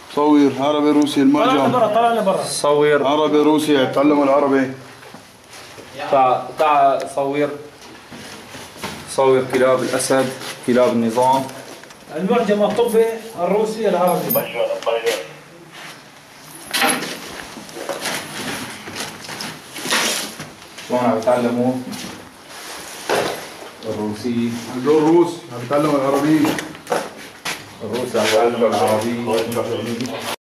صوير عربي روسي طلع المعجم. لبرا، طلع لبرا. صوير. عربي روسي، تعلموا العربي. تعال صوير. صوير كلاب الأسد، كلاب النظام. المعجم الطبي الروسي العربي. شلون عم يتعلموا الروسي؟ هدول روس عم يتعلموا العربية. الروسي عم يتعلموا العربي.